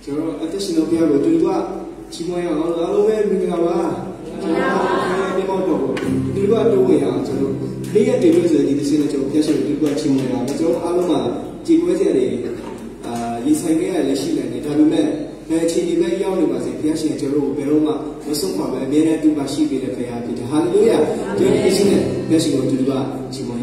저 아저씨는 배하고 들과 지모야 알로에 민가와 저 배모도 들과 도야 저 내가 되면서 이들은 저 배셔 들과 지모야 저 알로마 지고제리 이상해야 레시네 다음에 배치니가 야오는 것에 배신 저로 배로마 무슨 과에 내내 두바 시비를 배야 비다 할렐루야 저 이들은 배신고 들과 지모야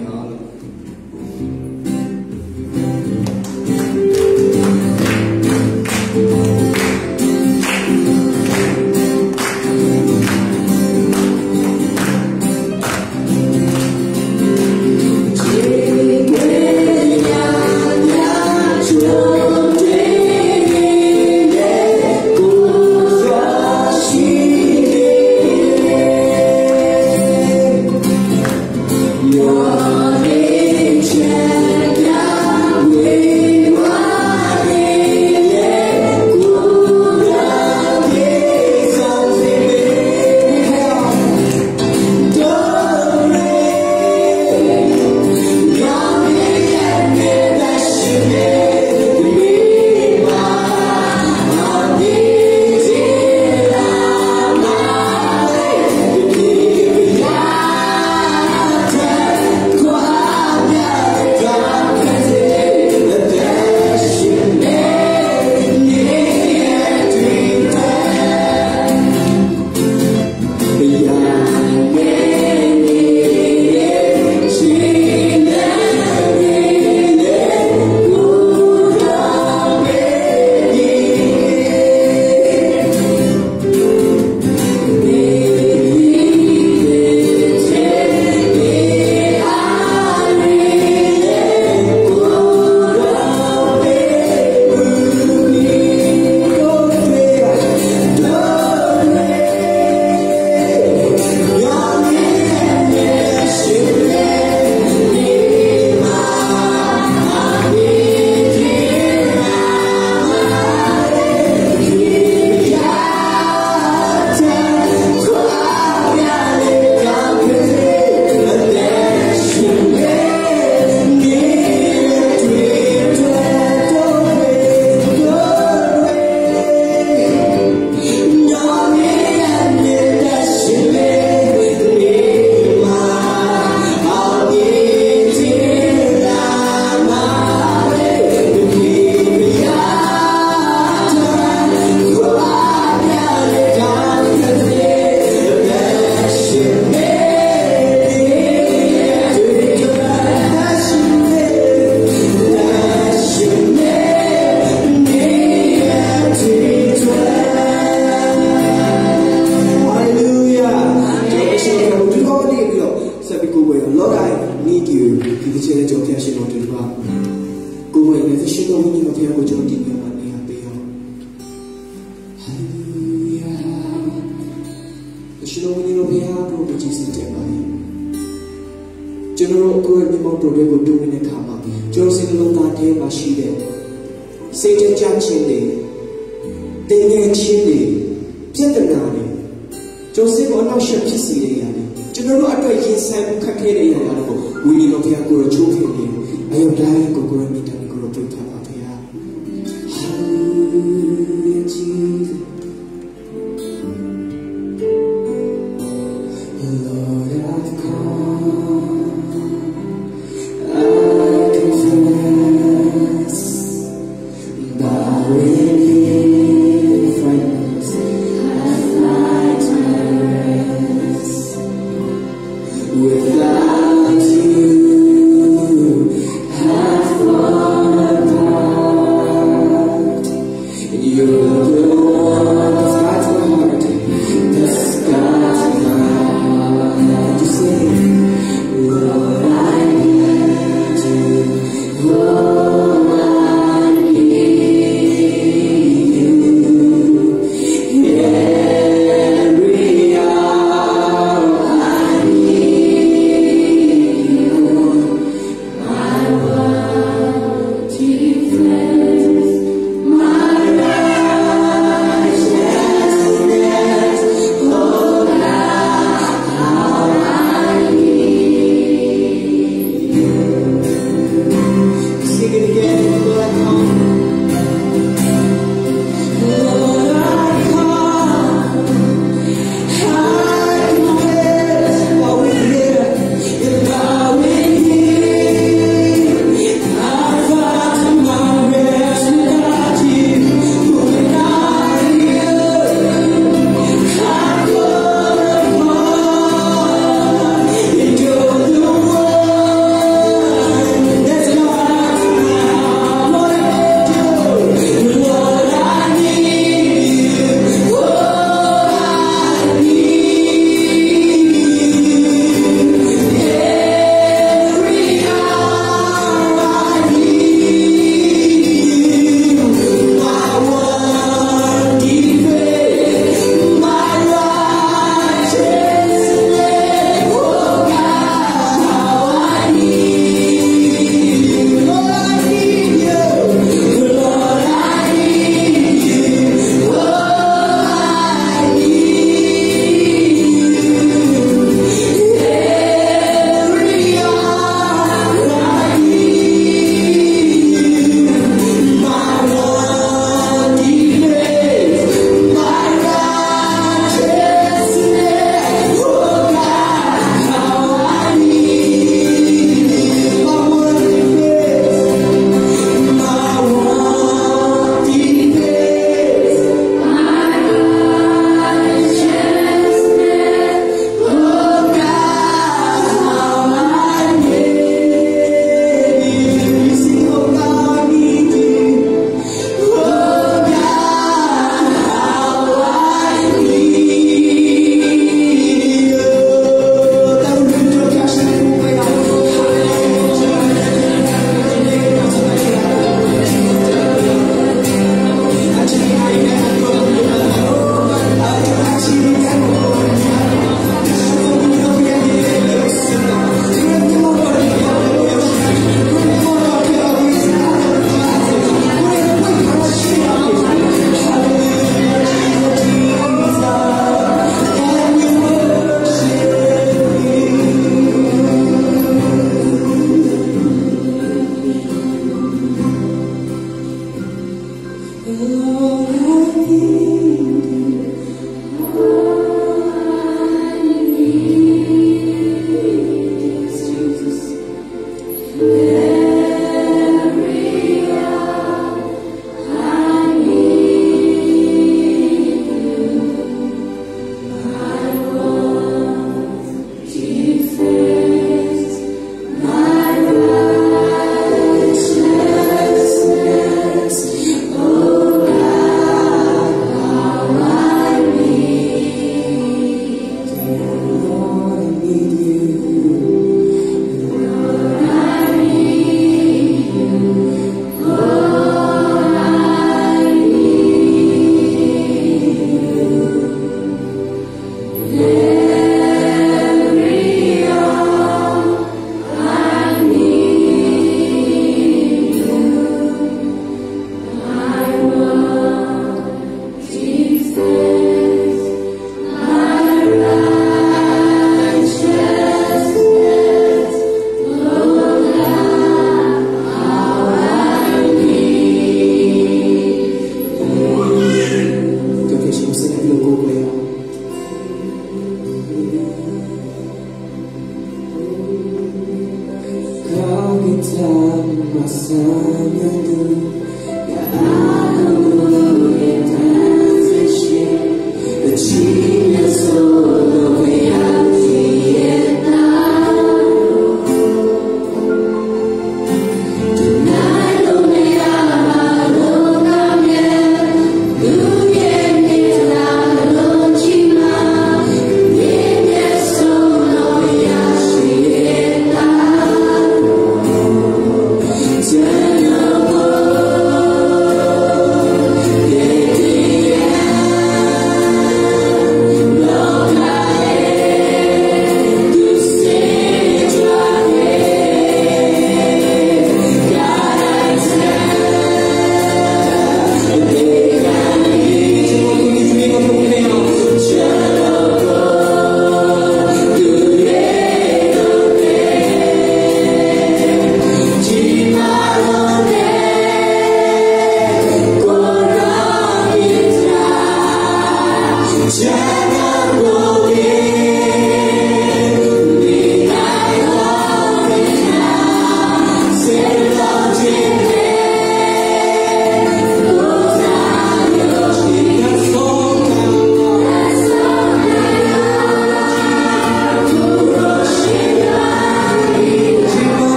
Without you, I've fallen apart.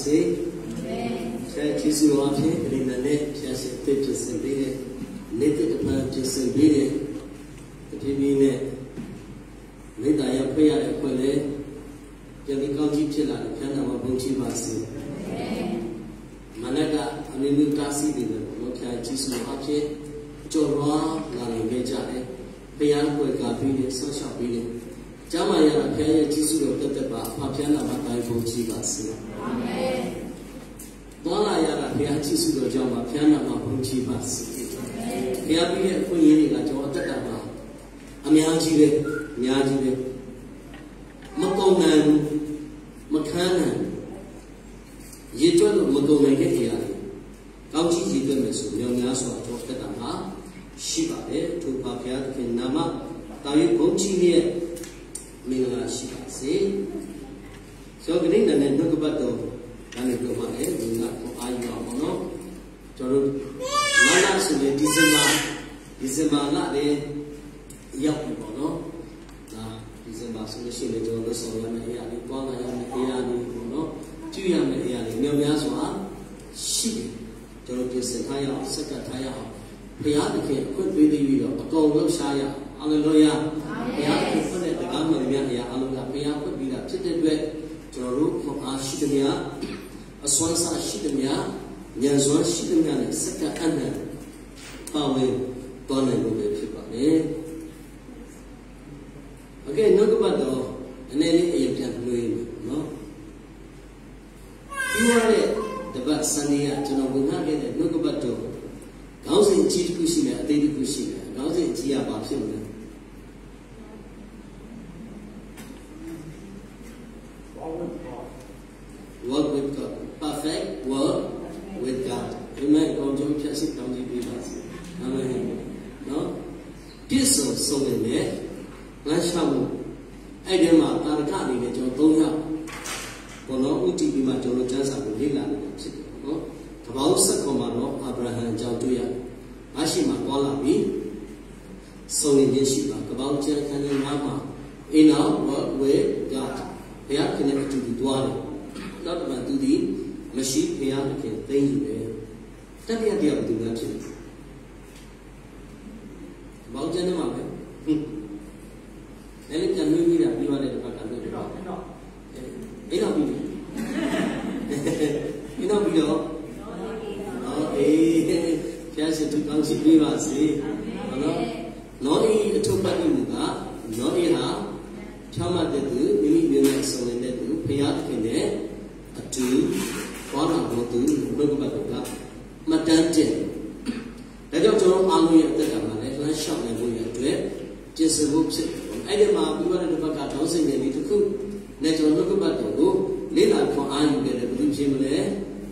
se. Saya Yesus apa? Kerana net saya setuju sendiri. Net itu pernah sendiri. Tapi ni net ayah payah apa le? Jadi kau cipta lah, kerana apa benci bahasa. Mana dah anu kasih dia, mungkin Yesus apa? Jorwa lalu kerja le. Payah kau kapi le, sosial le. Jama ya payah Yesus tetap apa kerana apa benci bahasa. Bala ya payah Yesus jama kerana apa benci bahasa. Payah bila kau ini lah jawab tetap apa. Amyaji le, makongan, makanan, ye tu lo makongan ke dia. Kau ciri tu mesum, yang ngaswa jawab tetap apa. Shiba le, tu papiat ke nama, tapi kunci ni, mengala shiba se. So kini nana tu kepada nana tu mana, mengala ayu apa no. Jadi mana sudah Disember lah le. Yang no, nah Disember sudah sih le jual soalnya ya ni, kuala ya ni, no, cuya ya ni, memang soal sih, jual Disember ya, sekat ya, pihak ke, kau beli video, kau orang saya, Haleluya, pihak kau ni tegak memang ya, Haleluya, pihak kau bila cedek dua, jual kau asyik dia, aswasa asyik dia, nyazwan asyik dia ni, sekat anda, pawe, panen boleh cepat ni. Okay, no kepada ini yang jangan lupa, no. Ini ada debat sania, jangan bunga ada no kepada. Kau sendiri kusi ni, ada di kusi ni. Kau sendiri apa sih mana? Work with God, perfect work with God. Amen. Kau jom kasih kau jadi bebas. Amen. No, kisah soalnya. Langsung, ada mah tarikah ni macam tu ya. Kalau uji bima jodoh jasa boleh lah, no. Kalau sekomano Abraham jauh tu ya, masih mah kalau bi, soalnya siapa? Kalau cerita ni nama, ina work with God, ya kena itu dua ni. Kalau bantu di, masih ya kena tinggi. Tapi dia betul betul. Kalau jenis apa? Ini kan mungkin dah bila ada dekat kantor. Ini bila. Oh, saya setuju si bila si. Nori itu bagi muka, nori ha, cuma itu, ini bila soalnya itu, pihak kene, atu, orang itu, berapa berapa, macam je. Jadi orang alu yang terdapat, kalau syam yang boleh tu, jenis bukti. Ada mah bila ada dekat kantor sendiri itu tu, nasional tu kepada tu, lelaki kau ayu dia betul cemule.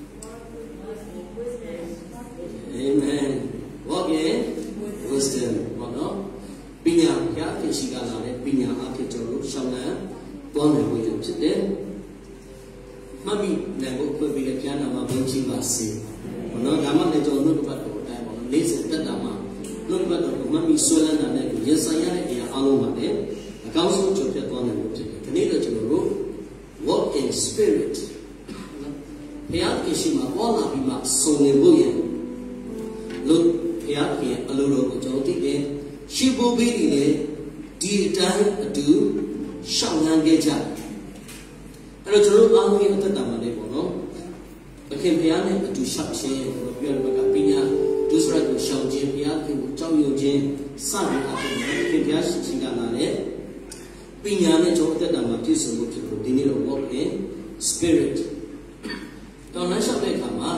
Amen. Okay, wisdom, mana? Pinya, ya, kesigala le, pinya, apa jauh, sama, tuan yang boleh cedek. Mami, nak buat bila piana mah benci basi. Mana? Gambar nasional tu kepada tu, dah mana? Lesen tak nama. Lalu kepada tu, mami soalan ada tu, ya saya ni. Along ada, kau semua cuba tuan yang betul. Kini dah cuba walk in spirit. Pihak kisima wala bima songe boye. Lalu pihak yang alur jauh tiga, siapa beri le dia dah adu syangan geja. Kalau cuba alur yang tetap ada bono, bagian pihak ni adu syakshe, biar mereka pinya. दूसरा को शौचे पिया के चाव योजे सारे आते हैं कि क्या शिक्षा लाने पिया ने जो होते दामाती समूह को दिने लो walk in spirit तो नशा पे खामा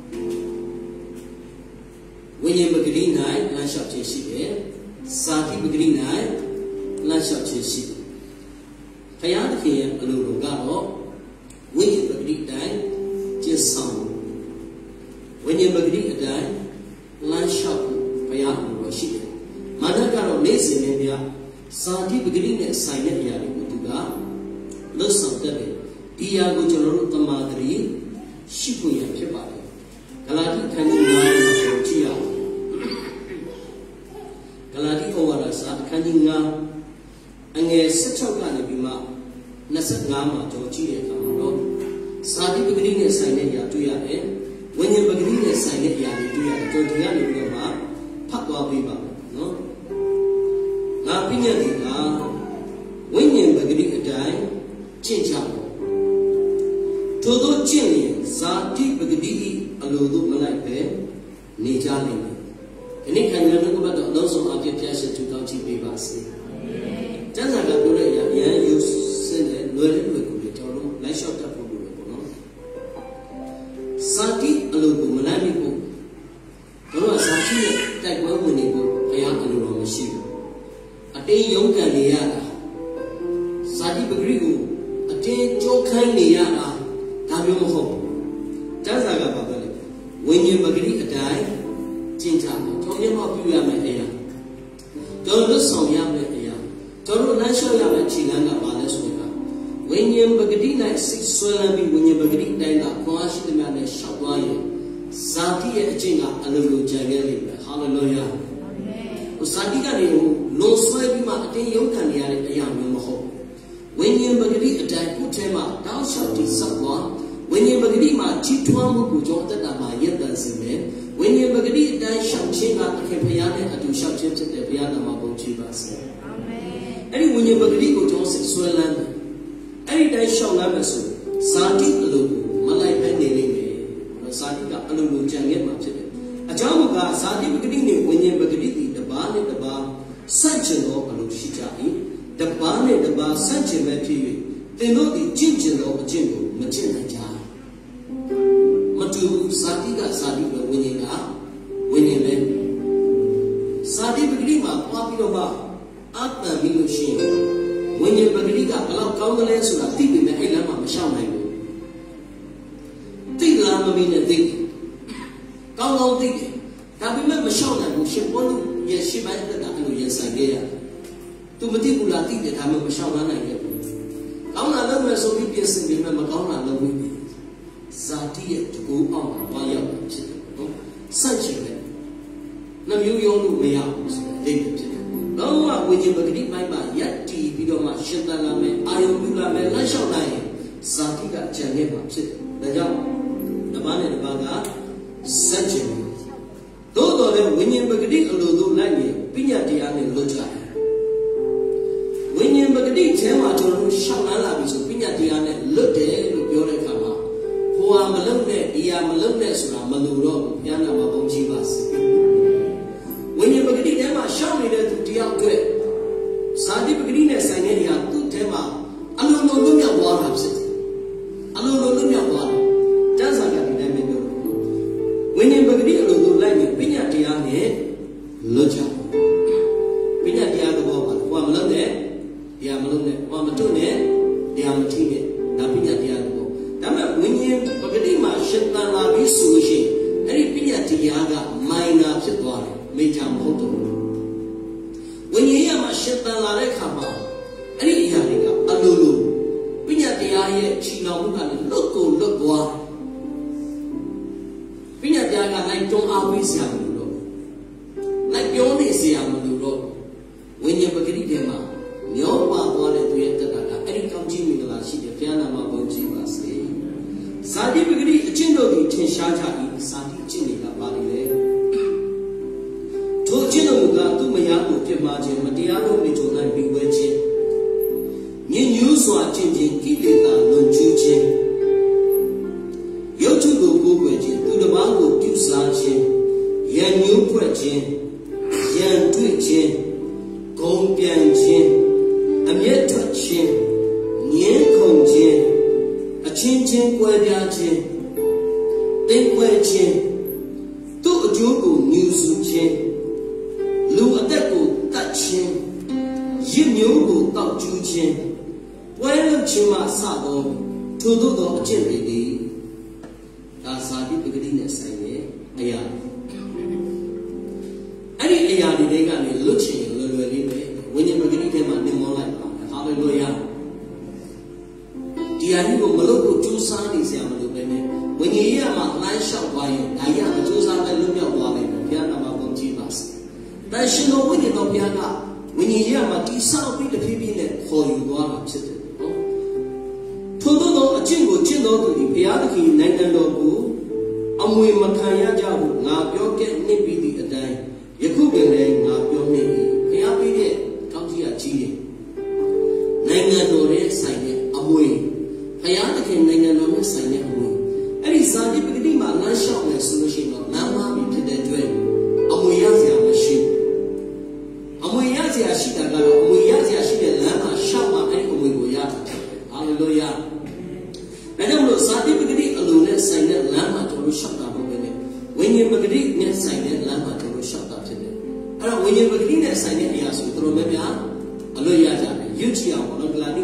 वही बकरी नाय नशा चेसी है साथी बकरी नाय नशा चेसी क्या देखिए अलुरोगा हो वही बकरी नाय चेसाऊ वही बकरी नाय Lanshap payah berwasir. Mana kalau nasi ni dia sahih begini ni saya dia itu juga lesam tadi. Dia gujalur tamadri siapa yang cepat. Kalau kita ni nak cia, kalau di awal rasa kan ingat, angin secau kan ni bima nasab ngama jauh cia kamu. စာတိပဂတိနဲ့ဆိုင်တဲ့အရာတွေ့ရတယ်ဝိညာဉ်ပဂတိနဲ့ဆိုင်တဲ့အရာတွေတွေ့ရတယ်ကျွန်တော်ဒီကနေပြီးတော့မှဖတ်သွားပေးပါမယ်နော်ငါပြည့်ညတ်တွေကဝိညာဉ်ပဂတိအတိုင်းကျင့်ကြဖို့ထို့သောကျင့်ရင်ဇာတိပဂတိအလိုသို့မလိုက်ပဲနေကြလိမ့်မယ်ဒီနေ့ခံရတဲ့ဘုရားတော်အလုံးစုံအပြည့်ပြည့်စုံထူထောင်ကြည့်ပေးပါစေကျမ်းစာကပြောတဲ့အရာရန်ယူစင်းတဲ့လွယ်တဲ့လွယ်ကိုကျွန်တော်တို့လိုက်လျှောက်တတ်ဖို့လိုတယ်ပေါ့နော်ဇာတိအလိုကိုမလိုက်မိဖို့တို့ကဇာတိရဲ့တိုက်ပွဲဝင်နေဖို့ဘုရားအလိုတော်မရှိဘူးအတင်းယုံကံနေရတာဇာတိပဂရိကိုအတင်းကြိုးခိုင်းနေရတာဒါမျိုးမဟုတ်ဘူးကျမ်းစာကပြောတယ်ဝိညာဉ်ပဂရိအတိုင်းကျင့်ကြဖို့ကျွန်တော်မျက်မှောက်ပြုရမယ်အရာကျွန်တော်ဆောင်ရမယ်အရာကျွန်တော်လမ်းလျှောက်ရမယ်ခြေလမ်းကပါလဲဆိုတော့ဝိညာဉ်ပဂတိ၌စိတ်ဆွဲလန်းပြီးဝိညာဉ်ပဂတိတိုင်းကခွန်အားရှိသမျှနဲ့ရှောက်သွားရင်ဇာတိရဲ့အကျင့်ကအလိုလိုကြံခဲ့လိမ့်မယ်ဟာလေလုယာအာမင်ဇာတိကနေလွန်ဆွဲပြီးမှအတင်းယုံခံနေရတဲ့အရာမျိုးမဟုတ်ဝိညာဉ်ပဂတိအတိုင်းကိုယ်ထဲမှာတောင်းလျှောက်တိဆောက်သွားဝိညာဉ်ပဂတိမှာကြီးထွားမှုကိုကျွန်တော်တက်တာမှာရည်တန်စေမယ်ဝိညာဉ်ပဂတိအတိုင်းရှောက်ခြင်းကသခင်ဘုရားနဲ့အတူရှောက်ခြင်းဖြစ်တဲ့ဘုရားနာမကိုချီးပါစေအာမင်အဲ့ဒီဝိညာဉ်ပဂတိကိုကျွန်တော်စိတ်ဆွဲလန်းတယ်အဲ့ဒီတိုင်းရှောက်လန်းမယ်ဆိုဇာတိအလိုကိုမလိုက်ပဲနေလိမ့်မယ်ဇာတိကအလိုလိုကြံခဲ့မှာဖြစ်တယ်အကြောင်းကဇာတိပဂတိနဲ့ဝိညာဉ်ပဂတိဒီတစ်ပါးနဲ့တစ်ပါးဆန့်ကျင်သောအလိုရှိကြ၏တစ်ပါးနဲ့တစ်ပါးဆန့်ကျင်မဲ့ဖြစ်၍သင်တို့ဒီကျင့်ကြံသောအကျင့်ကိုမကျင့်နိုင်ကြမတူဇာတိကဇာတိပဲဝိညာဉ်ကဝိညာဉ်ပဲဇာတိပဂတိမှာပွားပြီးတော့မှအတန်ပြီးလို့ရှိရင်ဝိညာဉ်ပဂတိကဘယ်လောက်ကောင်းသလဲဆိုတာသိပေမဲ့အဲ့လမ်းမှာမရှောင်နိုင်ဘူးသိလားမမင်းနဲ့သိကောင်းကောင်းသိတယ်ဒါပေမဲ့မရှောင်နိုင်ဘူးရှင်ပေါ်လို့ရဲ့ရှိပိုင်းကအဲ့လိုရင်ဆိုင်ခဲ့ရတယ်သူမသိဘူးလားသိတယ်ဒါမှမရှောင်နိုင်ခဲ့ဘူးကောင်းတာလုပ်မယ်ဆိုပြီးပြင်ဆင်ပြီးမှမကောင်းတာလုပ်ပြီးဇာတိရဲ့တကူအောင်မှာတွားရောက်တာဖြစ်တယ်နော်ဆန့်ကျင်တယ်နှမျိုးရုံးလို့မရဘူးဆိုတဲ့အိမ်ဖြစ်တယ်တော့ဝိညာဉ်ပဂတိပိုင်းမှာယက်တီပြီးတော့မှရှင်သန်လာမယ်အာယုံပြုလာမယ်လမ်းလျှောက်နိုင်ရင်ဇာတိကကြံခဲ့မှာဖြစ်တယ်ဒါကြောင့်တစ်ပါးနဲ့တစ်ပါးကဆန့်ကျင်တယ်သို့တော်လည်းဝိညာဉ်ပဂတိအလိုတို့လိုက်ရင်ပညာတရားနဲ့လွတ်ကြတယ်ဝိညာဉ်ပဂတိထဲမှာကျွန်တော်တို့ရှောက်လန်းလာပြီဆိုပညာတရားနဲ့လွတ်တယ်လို့ပြောတဲ့အခါမှာဟိုဟာမလုံနဲ့ဒီဟာမလုံနဲ့ဆိုတာမလိုတော့ဘူးဘုရားနာမဘုန်းကြီးပါစေဝိညာဉ်ပဂတိထဲမှာရှောက်နေတဲ့သူတယောက်အတွက်ဇာတိပဂတိနဲ့ဆိုင်တဲ့နေရာသူ့ထဲမှာအလုံးလုံးလွတ်မြောက်သွားတာဖြစ်တယ်အလုံးလုံးလွတ်မြောက်သွားတယ်တန်းစာကဒီတိုင်းပဲပြောဝိညာဉ်ပဂတိအလိုလိုလိုက်ရင်ပညာတရားနဲ့လွတ်ကြပညာတရားတော့ဘာလဲဟိုဟာမလုံနဲ့ဒီဟာမလုံနဲ့ဟိုဟာမတွတ်နဲ့ဒီဟာမထိနဲ့ဒါပညာတရားတော့ဒါပေမဲ့ဝိညာဉ်ပဂတိမှာရှင်သန်လာပြီးဆိုရှင်အဲ့ဒီပညာတရားကမိုင်နာဖြစ်သွားတယ်မေဂျာမဟုတ်တော့ဘူးဝိညာဉ်ရမှာရှင်သန်လာတဲ့အခါမှာအဲ့ဒီအရာတွေကအလိုလိုပညာတရားရဲ့ချီနှောင်မှုကလည်းလွတ်ကိုလွတ်သွားပညာတရားကလိုက်တွန်းအားပေးစရာမလိုတော့လိုက်ပြောနေစရာမလိုတော့ဝိညာဉ်ပဂတိထဲမှာမျောပါသွားတဲ့သူရဲ့တက္ကတာအဲ့ဒီကောင်းကြီးမင်္ဂလာရှိတဲ့ဘုရားနာမဘုန်းကြီးပါစေဇာတိပဂတိအကျင့်တို့ကိုထင်ရှားကြ၏ဇာတိအကျင့်တွေကပါလေလေထိုအကျင့်တို့ကသူ့မယားကိုပြစ်မှားခြင်းမတရားလို့နေကြနိုင်ပြီးဝဲခြင်းညဉ့်ညူးစွာကျင့်ခြင်းကိလေသာလွန်ကျူးခြင်းရုပ်ထုကိုကိုးကွယ်ခြင်းသူတစ်ပါးကိုပြုစားခြင်းရန်ညှိုးဖွဲ့ခြင်းရန်တွေ့ခြင်းဂုံပြန်ခြင်းအမျက်ထွက်ခြင်းငင်းခုန်ခြင်းအချင်းချင်းကွဲပြားခြင်းတိမ်ကွဲခြင်းသူ့အကျိုးကိုညှူဆူခြင်းလူအသက်ကိုတတ်ခြင်းရစ်မျိုးကိုတောက်ကျူးခြင်းပွဲလုပ်ခြင်းမှစသောထို့သောအကျင့်တွေသည်ဒါဇာတိပဂတိနဲ့ဆိုင်တဲ့အရာအဲ့ဒီအရာတွေကနေလွတ်ချင်လွယ်လွယ်လေးပဲဝိညာဉ်ပဂတိထဲမှာနေမောလိုက်ပါဟာလေလုယာဒီအရာကိုမလုပ်ဖို့ကြိုးစားနေစရာမလိုပဲနဲ့ဝိညာဉ်ရေးမှာလမ်းလျှောက်သွားရင်ဒါရမကြိုးစားပဲလွတ်မြောက်သွားတယ်ဘုရားနာမဘုန်းကြီးပါစေ။ဒါရှင်တော်ဝိညာဉ်တော်ဘုရားကဝိညာဉ်ရေးမှာတိဆောက်ပြီးတဖြည်းဖြည်းနဲ့ခေါ်ယူသွားတာဖြစ်တယ်နော်။ထို့သောအကျင့်ကိုကျင့်င့်တော်သူသည်ဘုရားသခင်နိုင်ငံတော်ကိုအမွေမခံရကြဘူးငါပြောခဲ့နှိပ်ပြီးသည့်အတိုင်းယခုပင်လည်းငါပြောနေပြီဘုရားပေးတဲ့ကောင်းကြီးအကြီးရဲ့နိုင်ငံတော်ရဲ့ဆိုင်တဲ့အမွေဘုရားသခင်နိုင်ငံတော်ရဲ့ဆိုင်တဲ့အမွေအဲ့ဒီဇာတိပဂတိမှာလမ်းလျှောက်မယ်ဆိုလို့ရှိရင်တော့လမ်းမပြီးဖြစ်တဲ့အတွက်အမွေရစရာမရှိဘူးအမွေရစရာရှိတာကတော့အမွေရစရာရှိတဲ့လမ်းမှာရှောက်မှအဲ့ဒီအမွေကိုရတာဟာလေလုယာဒါကြောင့်မလို့ဇာတိပဂတိအလိုနဲ့ဆိုင်တဲ့လမ်းမှာကျွန်တော်ရှောက်တာမဟုတ်ဘဲနဲ့ဝိညာဉ်ပဂတိနဲ့ဆိုင်တဲ့လမ်းမှာကျွန်တော်ရှောက်တာဖြစ်တယ်အဲ့တော့ဝိညာဉ်ပဂတိနဲ့ဆိုင်တဲ့အရာဆိုတော်တော်များများအလွတ်ရကြတယ်ရွတ်ကြည့်အောင်ဘောနော်ဂလာတိ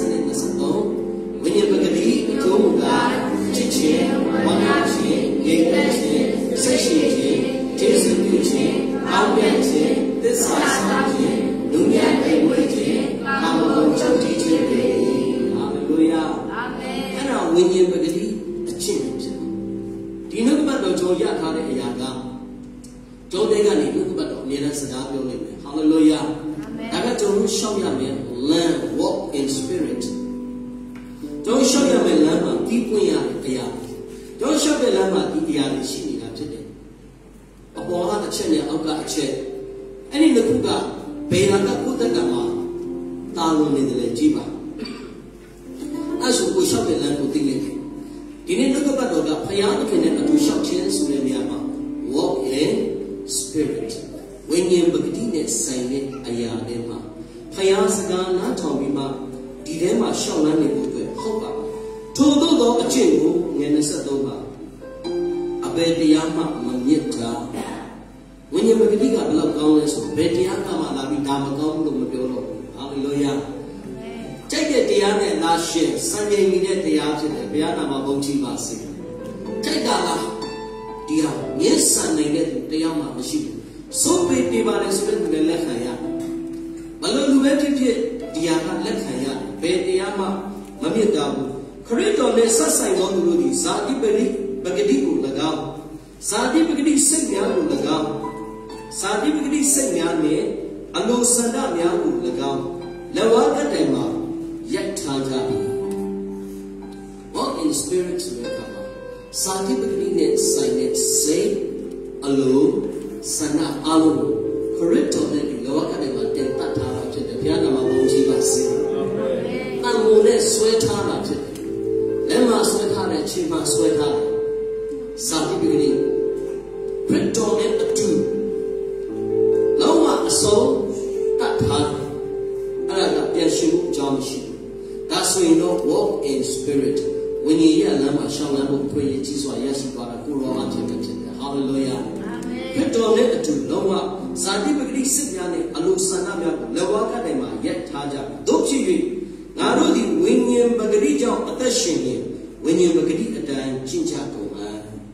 9:23 ဝိညာဉ်ပဂတိအကျိုးမူကားချစ်ခြင်းဝမ်းသာခြင်းငြိမ်သက်ခြင်းစိတ်ရှိခြင်းကျေးဇူးပြုခြင်းအောက်မြတ်ခြင်းသစ္စာဆောင်ခြင်းလူမြတ်သိဝေခြင်းကာမဂုဏ်ချုပ်တည်ခြင်းတွေဟာလေလုယာအာမင်အဲ့ဒါဝိညာဉ်ပဂတိအကျင့်ဖြစ်တယ်ဒီနှုတ်ကပတ်တော်ကျွန်တော်ရထားတဲ့အရာကကျွန်တော်ကနေနှုတ်ကပတ်တော်အမြဲတမ်းစကားပြောနေတယ်ဟာလေလုယာအာမင်ဒါကကျွန်တော်ရှောက်ရမယ် learn walk in spirit ကျွန်တော်ရှောက်ရမယ်လမ်းမှာဒီပွင့်ရတဲ့အရာကျွန်တော်ရှောက်တဲ့လမ်းမှာဒီအရာတွေရှိနေတာဖြစ်တယ်အပေါ်ကအချက်နဲ့အောက်ကအချက်အဲ့ဒီတစ်ခုကဘယ်လာကကိုယ်တက်ကမှာတာဝန်နေတယ်ကြည့်ပါအဲ့ဆိုကိုရှောက်တဲ့လမ်းကိုသိနေတယ်ဒီနေ့နှုတ်ကပတ်တော်ကဘုရားသခင်နဲ့အတူရှောက်ခြင်းဆိုတဲ့နေရာမှာ walk in spirit ဝိညာဉ်ပဂတိနဲ့ဆိုင်တဲ့အရာတွေမှာဘုရားစကားနားထောင်ပြီးမှဒီထဲမှာရှောက်လန်းနေဖို့အတွက်ဟုတ်ပါဘူးထို့သောအကျင့်ကိုငယ်23ပါအဘယ်တရားမှမမြစ်တာဝိညာဉ်ပဂတိကဘယ်လောက်ကောင်းလဲဆိုဘယ်တရားမှလာပြီးဒါမကောင်းဘူးလို့မပြောတော့ဘူးဟာလေလုယာကြိုက်တဲ့တရားနဲ့လာရှင်စံချိန်နေတဲ့တရားဖြစ်တယ်ဘုရားနာမဘုန်းကြီးပါစေကြိုက်တာလားဒီဟာမျက်စံနေတဲ့တရားမှမရှိဘူးစိုးပေပြပါလေဆိုတဲ့သူလည်းလက်ခံရဘလို့လူပဲဖြစ်ဖြစ်ဒီဟာကလက်ခံရဘယ်တရားမှမမြစ်တာဘူးခရစ်တော်နဲ့ဆက်ဆိုင်သောသူတို့သည်ဇာတိပဂတိကို၎င်းဇာတိပဂတိစိတ်များကို၎င်းဇာတိပဂတိစိတ်များနဲ့အလိုဆန္ဒများကို၎င်းလက်ဝါးကတိုင်မှာရိုက်ထားကြပြီ walk in spirit ဆိုတဲ့အခါမှာဇာတိပဂတိနဲ့ဆိုင်တဲ့စိတ်အလိုဆန္ဒအလုံးခရစ်တော်နဲ့ဒီလက်ဝါးကတိုင်မှာတင်တတ်ထားတာဖြစ်တယ်ဘုရားနာမဘုန်းကြီးပါစေအာမင်တန်ဖိုးနဲ့ဆွဲထားတာဖြစ်တယ်လက်မှာဆွဲထားတဲ့ခြေမှာဆွဲထားတယ်ဇာတိပဂတိခရစ်တော်နဲ့အတူလုံးဝအစုံတတ်ထားတယ်အဲ့ဒါကပြန်ရှင်မှုအကြောင်းမရှိဘူးဒါဆိုရင်တော့ walk in spirit ဝိညာဉ်ရဲ့လမ်းမှာရှောင်လန်းဖို့ဖွင့်ရကြီးစွာရရှိသွားတာကိုရောအားဖြင့်ဖြစ်တယ် hallelujah ခရစ်တော်နဲ့အတူလုံးဝဇာတိပဂတိစစ်များနဲ့အလိုဆန္ဒများကိုလက်ဝါးကတိုင်မှာရက်ထားကြတို့ဖြစ်၍ငါတို့သည်ဝိညာဉ်ပဂတိကြောင့်အသက်ရှင်နေဝိညာဉ်ပဂတိအတိုင်းကျင့်ကြကုန်ပါ